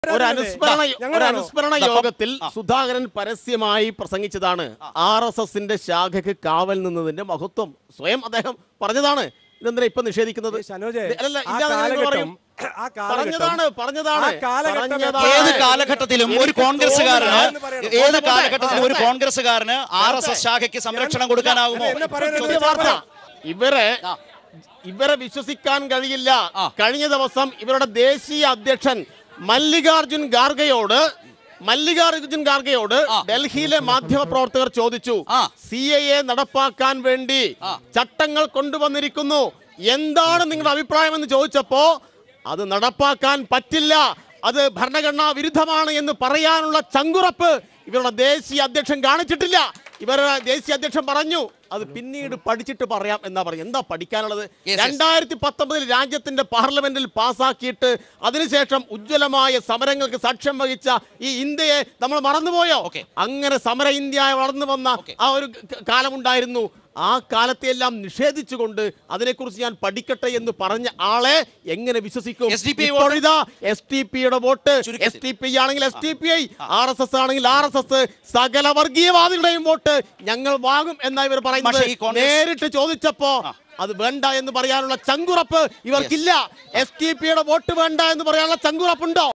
ഒരു അനുസ്മരണ യോഗത്തിൽ സുധാകരൻ പരസ്യമായി പ്രസംഗിച്ചതാണ് RSSന്റെ ശാഖയ്ക്ക് കാവൽ നിന്നതിന്റെ മഹത്വം. സ്വയം അദ്ദേഹം പറഞ്ഞതാണ്. ഇതെന്തിനാ ഇപ്പൊ നിഷേധിക്കുന്നത്? ഏത് കാലഘട്ടത്തിലും ഒരു കോൺഗ്രസ്സുകാരന് RSS ശാഖയ്ക്ക് സംരക്ഷണം കൊടുക്കാനാകുമോ? ഇവരെ വിശ്വസിക്കാൻ കഴിയില്ല. കഴിഞ്ഞ ദിവസം ഇവരുടെ ദേശീയ അധ്യക്ഷൻ മല്ലികാർജുൻ ഖാർഗെയോട് ഡൽഹിയിലെ മാധ്യമപ്രവർത്തകർ ചോദിച്ചു, CAA നടപ്പാക്കാൻ വേണ്ടി ചട്ടങ്ങൾ കൊണ്ടുവന്നിരിക്കുന്നു, എന്താണ് നിങ്ങളുടെ അഭിപ്രായം എന്ന് ചോദിച്ചപ്പോ അത് നടപ്പാക്കാൻ പറ്റില്ല, അത് ഭരണഘടനാ വിരുദ്ധമാണ് എന്ന് പറയാനുള്ള ചങ്കുറപ്പ് ഇവരുടെ ദേശീയ അധ്യക്ഷൻ കാണിച്ചിട്ടില്ല. ഇവരുടെ ദേശീയ അധ്യക്ഷൻ പറഞ്ഞു അത് പിന്നീട് പഠിച്ചിട്ട് പറയാം എന്നാ പറഞ്ഞു. എന്താ പഠിക്കാനുള്ളത്? 2019 രാജ്യത്തിന്റെ പാർലമെന്റിൽ പാസാക്കിയിട്ട് അതിനുശേഷം ഉജ്ജ്വലമായ സമരങ്ങൾക്ക് സാക്ഷ്യം വഹിച്ച ഈ ഇന്ത്യയെ നമ്മൾ മറന്നുപോയോ? അങ്ങനെ സമര ഇന്ത്യ വളർന്നു വന്ന ആ ഒരു കാലമുണ്ടായിരുന്നു. ആ കാലത്തെയെല്ലാം നിഷേധിച്ചുകൊണ്ട് അതിനെക്കുറിച്ച് ഞാൻ പഠിക്കട്ടെ എന്ന് പറഞ്ഞ ആളെ എങ്ങനെ വിശ്വസിക്കും? STPയുടെ വോട്ട്, STP ആണെങ്കിൽ STPI, RSS ആണെങ്കിൽ RSS, സകല വർഗീയവാദികളുടെയും വോട്ട് ഞങ്ങൾ വാങ്ങും എന്നാ ഇവർ പറയുന്നത്. നേരിട്ട് ചോദിച്ചപ്പോ അത് വേണ്ട എന്ന് പറയാനുള്ള ചങ്കുറപ്പ് ഇവർക്കില്ല. STPയുടെ വോട്ട് വേണ്ട എന്ന് പറയാനുള്ള ചങ്കുറപ്പുണ്ടോ?